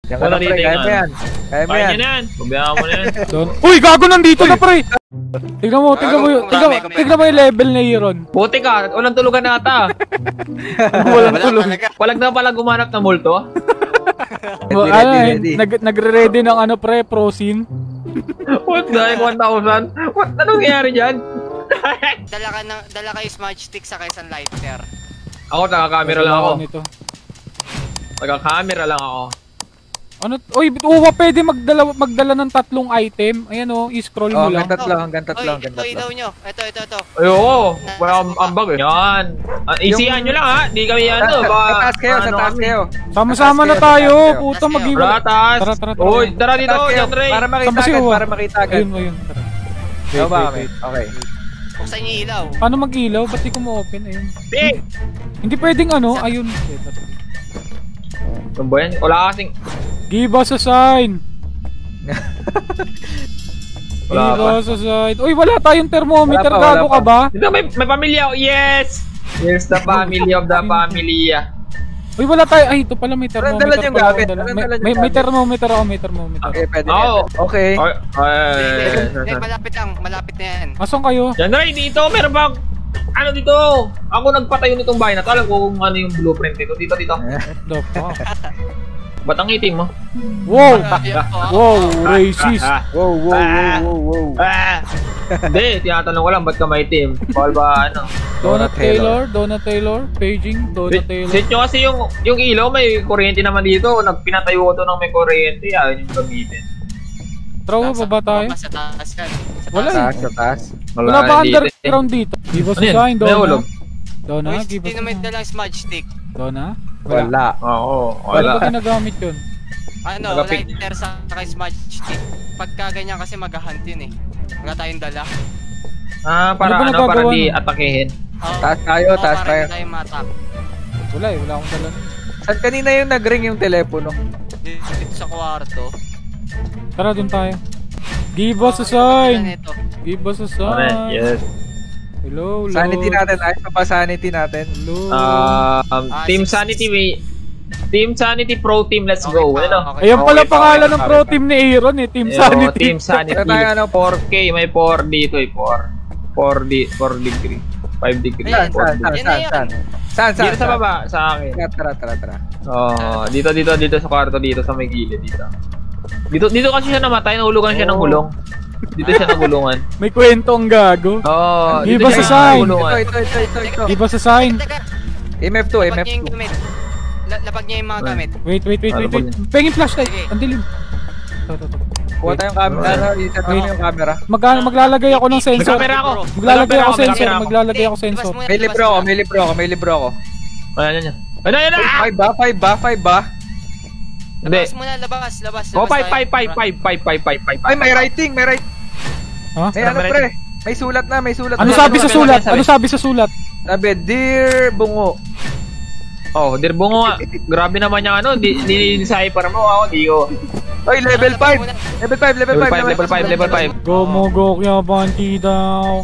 Yan ka na, pre. Kaya mo yan. Kaya mo yan. Pabayaan mo na yan. Uy, gago nandito na, pre. Tignan mo yung level na Iron. Puti ka, walang tulugan na ata. Walang tulog. Walag na pala gumanap ng multo. Nagre-ready ng ano, pre, prosin. What the heck, 1,000? What? Anong nangyari dyan? Dala kayo smudge stick sa isang lighter. Ako, taga-camera lang ako. Nito. Taga-camera lang ako. Ano? Uy, pwede magdala ng 3 item. Ayan oh, i-scroll mo lang. Hanggang tatlo. Ito ilaw nyo. Ito. Ayoko, wala ambag eh. Yan. Isihan nyo lang ha, di kami yan to. Sa taas kayo. Sama-sama na tayo, puto mag-iwan. Tara. Uy, tara dito, Andre. Para makita agad. Ayun. Tara. Ba kami? Okay. Buksan nyo ilaw. Paano mag-ilaw? Ba't di ko ma-open? Ayun. Hindi pwedeng ano, ayun. Ano ba yan? Wala kasing... Give us a sign! Give us a sign. Uy, wala tayong thermometer. Gago ka ba? Dito, may pamilya. Yes! Here's the family of the familia. Uy, wala tayo. Ay, ito pala may thermometer. May thermometer ako, may thermometer. Okay, pwede. Okay. Malapit na yan. Asan kayo? Yan, Ray, dito. Meron bang... Ano dito? Ako nagpatayo nitong bahay na to. Alam ko kung ano yung blueprint nito. Dito. Ba't ang itim mo? Wow! Wow, racist! Wow. Hindi, tinatanong ko lang ba't ka may itim? Bawal ba ano? Donut Taylor, paging, Donut Taylor. Set nyo kasi yung ilaw, may kuryente naman dito. Pinatayo ko to ng may kuryente. Ayun yung gamitin. Trawa pa ba tayo? Wala eh. Sa taas. Wala ba underground dito? Give us a sign, Donna. Donna, give us a sign. Sino may dalang smudge stick? Donna? Wala. Oo, wala. Wala ba ginagamit yun? Ano, lighter sa smudge stick. Pagka ganyan kasi mag-hunt yun eh. Wala tayong dala. Para di atakehin. Taas tayo. Para di tayo ma-attack. Wala eh, wala akong dala. Saan kanina yung nag-ring yung telepono? Dito sa kwarto. Tara, dun tayo. Give us a sign! Give us a sign! Yes. Hello. Sanity natin. Ayos pa sanity natin. Hello. Team Sanity, Team Sanity Pro Team, let's go. Ano? Ayun pala pangalan ng Pro Team ni Aaron eh. Team Sanity. Team Sanity. Tayo 4K, may 4 dito eh. 4 degree. 5 degree. Saan? Dito sa baba, sa akin. Tara. Dito sa kwarto, dito sa may gilid dito. Dito kasi siya namatay, nahulugan siya ng gulong. Dito siya nagulungan. May kwento ang gago. Give us a sign. Ito. Give us a sign. MF2. Lapag niya yung mga gamit. Wait. Pengin flashlight. Ang dilim. Kuha tayong camera. Iset mo yung camera. Maglalagay ako ng sensor. Maglalagay ako sensor. May libro ako. Ayan. 5 ba? Hindi. Labas. Oh, 5. Ay, may writing. Ha? May ano pre? May sulat na. Ano sabi sa sulat? Sabi, Dear Bungo. Oh, Dear Bungo nga. Grabe naman yung ano. Di-decipher mo ako. Di ko. Oy, level 5. Level 5. Gumugok yung banti daw.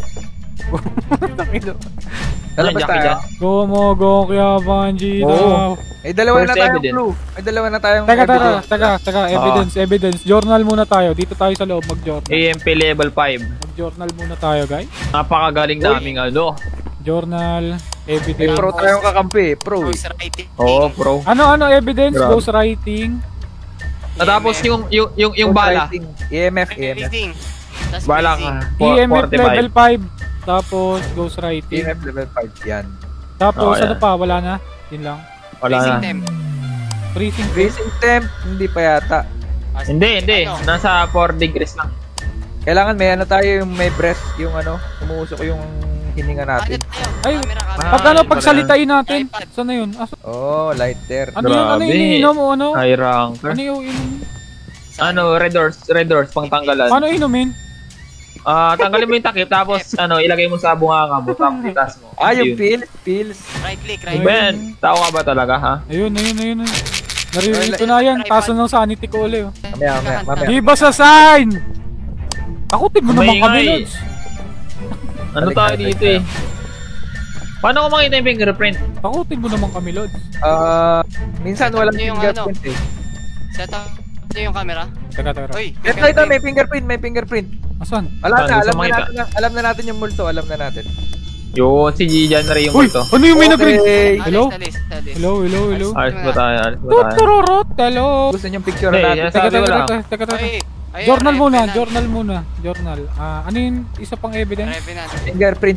Lalabas tayo. Gumugok yung banti daw. May dalawa na tayong Teka, evidence. Journal muna tayo. Dito tayo sa loob mag-journal. AMP level 5. Mag-journal muna tayo, guys. Napakagaling naming ano. Journal, evidence. Pro tayong kakampi, pro. Oo, pro. Ano evidence? Ghost writing. Tapos yung bala. EMF. Bala ka. EMF level 5. Tapos ghost writing. EMF level 5 yan. Tapos ano pa? Wala na? Yun lang. Wala na. Freezing temp, hindi pa yata. Hindi. Nasa 4 degrees lang. Kailangan may ano tayo, yung may breath, yung ano, umuusok yung hininga natin. Ay, pagsalitain natin. Saan na yun? Lighter. Ano yung iniinom o ano? High ranker. Ano yung inom? Red doors, pang tanggalan. Paano inumin? Tanggalin mo yung takip, tapos ilagay mo sa bunganga mo, tapos itas mo. Yung pills. Right click. Ben, tao ka ba talaga, ha? Ayun. Naririnig ko na yan. Taso ng sanity ko ulit. Mamaya. Give us a sign! Takutin mo naman kami, Lods. Ano tayo dito eh? Paano ko makita yung fingerprint? Takutin mo naman kami, Lods. Minsan walang fingerprint eh. Set up niyo yung camera. Teka. Uy, Ito, may fingerprint. Asan? Wala na, Saan? Gusto alam na natin yung multo, alam na natin. Yun, si Gian Ray yung Uy! multo. Ano yung may nag-ring? Okay. Hello? Alis. Hello? Ayos ba tayo? Tutururut! Hello! Gusto niyong picture Hey, natin. yes. Sabi ko lang. Teka. Ay, ayun, Journal muna. Revenant. Journal. Ano yung isa pang evidence? Revenant. Fingerprint.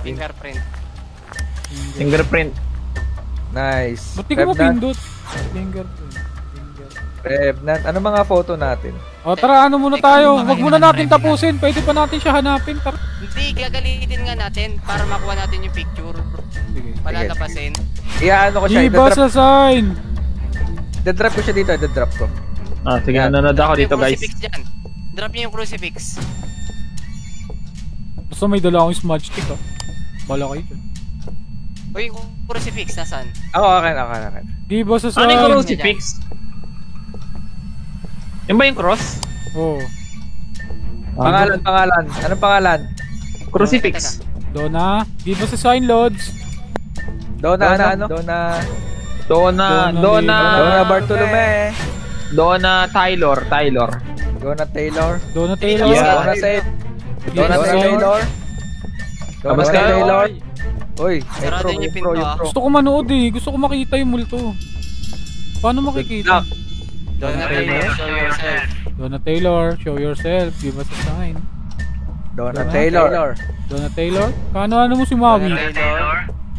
Fingerprint. Nice. Ba't di ko mapindot? Fingerprint. Revenant. Ano mga photo natin? O tara, ano muna tayo? Huwag muna natin tapusin. Pwede pa natin siya hanapin. Tara. Hindi, gagalitin nga natin para makuha natin yung picture. Sige. Palalapasin. Iaano ko siya, Iba sa sign. idadrop ko siya dito, idadrop ko. Ah, sige, nanonood ako dito, guys. Drop niyo yung crucifix. Basta may dala akong smudge stick, oh. Bala kayo dyan. Uy, yung crucifix, nasaan? Ako, akin. Give us a sign. Ano yung crucifix? Yung ba yung cross? Oh. Pangalan. Anong pangalan? Crucifix. Donna, give us a sign, Lods. Donna Donna Bartolome. Donna Taylor. Donna Taylor. Yeah. Donna Said. Give us a sign. Tapos ka, Taylor. Uy, Sarado niyo yung pinto, ah. Gusto ko manood eh. Gusto ko makita yung multo. Paano makikita? Donna Taylor, show yourself. Donna Taylor, show yourself. Give us a sign. Donna Taylor. Donna Taylor? Ano mo si Mami? Donna Taylor.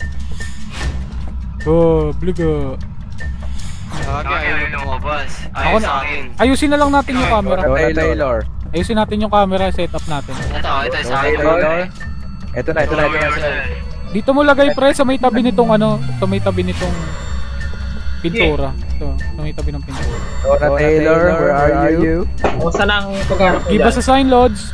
Oh, bliga. Ayaw mo lumabas. Ako Ayaw na. sa akin. Ayusin na lang natin yung camera. Donna Taylor. Ayusin natin yung camera setup natin. Ito sa akin. Taylor. Ito na. Dito mo lagay pre sa may tabi nitong sa may tabi nitong pintura. Ito, sa may tabi ng pintura. Donna Taylor, where are you? Kung saan ang pagharap mo Give dyan? us a sign, Lods.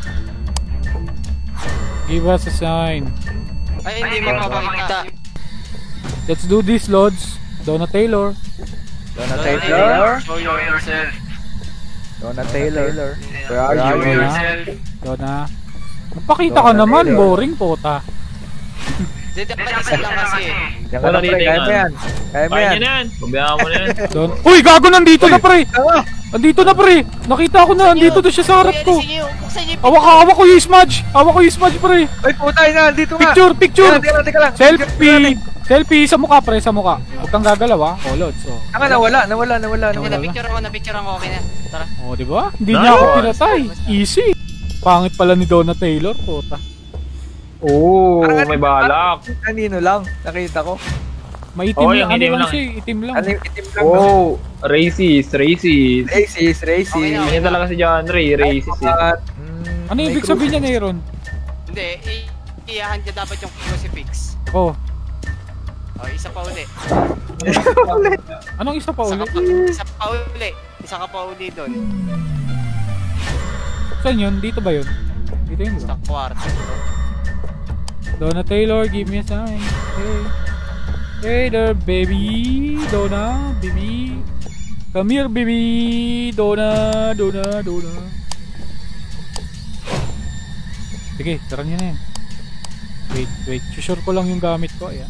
Give us a sign. Ay, hindi mo mapakita. Let's do this, Lods. Donna Taylor. Donna Taylor. Show yourself. Donna Taylor. Where are Show you? yourself. Donna. Magpakita ka naman, boring pota. Dito pa isa lang kasi. Yan ka na pre, kaya mo yan. Kaya mo Kaya yan. nyo na yan. Pabayaan mo na yan. Uy, gago, nandito na pre! Nandito na pre! Nakita ko na, nandito na siya sa harap ko. Hawak ko yung smudge! Pre! Ay putay na, dito nga. Picture! Teka lang. Selfie sa mukha pre, sa mukha. Huwag kang gagalaw, oh Lods. Oh. Nawala. Napicture ako, okay na. Tara. Oh, di ba? Hindi niya ako pinatay. Easy. Pangit pala ni Donna Taylor, puta. Oo, may balak. Kanino lang, nakita ko. Maitim Oh, lang, yung itim lang lang. siya, itim lang. Ano yung itim lang? Oh, racist. Racist. Okay na. Ganyan talaga si John Ray, racist eh. Ano ibig sabihin niya, Aaron? Hindi, iyahan niya dapat yung crucifix. Oh, O, isa pa uli. anong isa pa ulit? Isa ka pa uli doon. Saan yun? Dito ba yun? Dito yun, Sa diba? kwarto. Donna Taylor, give me a sign. Hey there, baby. Donna, baby. Come here, baby. Donna. Sige, tara niyo na yan. Wait. Sure ko lang yung gamit ko. Ayan.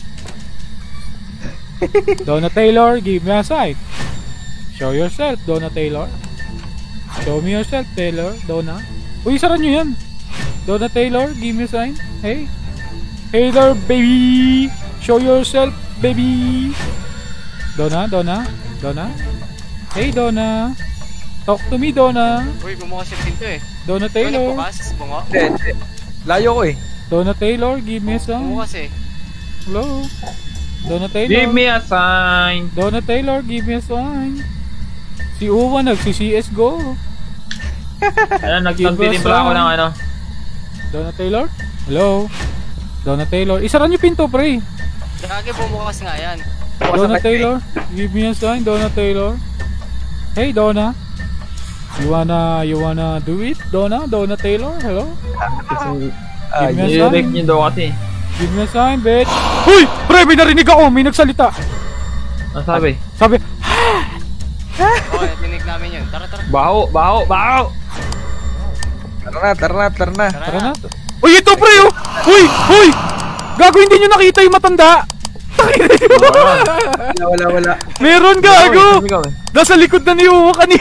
Donna Taylor, give me a sign. Show yourself, Donna Taylor. Show me yourself, Taylor. Donna. Uy, sara nyo yan. Donna Taylor, give me a sign. Hey there, baby. Show yourself, baby. Donna. Hey, Donna. Talk to me, Donna. Uy, bumukas yung pinto eh. Donna Ito Taylor. nagbukas, bungo. Hindi. Layo ko eh. Donna Taylor, give me a sign. Bumukas eh. Hello. Donna Taylor. Give me a sign. Donna Taylor, give me a sign. Si Uwa nagsi-CSGO. Ayan, nagtitimpla ako ng ano. Donna Taylor? Hello? Donna Taylor. Isara niyo pinto, pre. Gagi, bumukas nga yan. Donna Taylor, give me a sign, Donna Taylor. Hey, Donna. You wanna do it, Donna? Donna Taylor? Hello? Give me a sign. Direct nyo daw kasi. Give me a sign, bitch. Huy! Pre, may narinig ako. May nagsalita. Ang sabi? Sabi, Okay, dinig namin yun. Tara. Baho! Tara na. tara na. Uy, ito, pre, oh! Huy! Gago, hindi nyo nakita yung matanda. Wala. Meron gago! Ikaw eh. Nasa likod na ni Uwa kanina.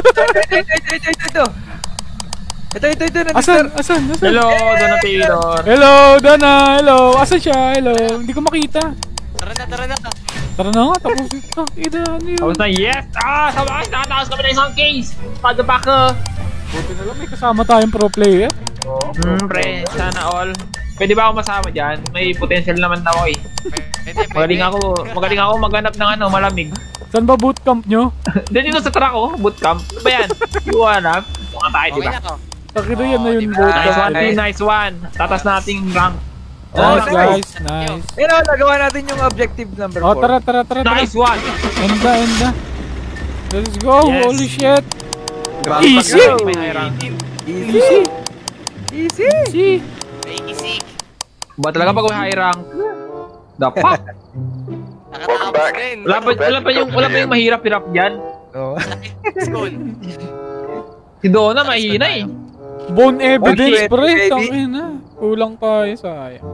Ito. Asan? Hello, Donatilor. Hello, Dana. Hello. Asan siya? Hello. Hindi ko makita. Tara na. Tara na nga, tapos ito. Tapos na, yes! Sa wakas, nakatakas kami ng isang case! Motherfucker! Buti na lang may kasama tayong pro player. Pre, sana all. Pwede ba ako masama dyan? May potential naman ako eh. Magaling ako maghanap ng malamig. Saan ba bootcamp nyo? Dito sa truck oh, bootcamp. Ano ba yan? Iwanap. Mga tayo, Okay diba? na to. Takito yan na yung diba? bootcamp. Nice one. Tatas nating rank. Nice, Oh, guys. Nice. Ayun, nagawa natin yung objective number 4. Oh, tara. Nice one! Enda. Let's go. Yes. Holy shit. Easy! Easy. May high rank. Easy. Easy. Ba talaga pag may high rank? Dapat. Nakatapos din. Wala pa yung mahirap-hirap dyan. Oh. School. Si Donna mahina eh. Bone evidence, Bullshit, pre. baby. Tangina. Kulang tayo, sayang.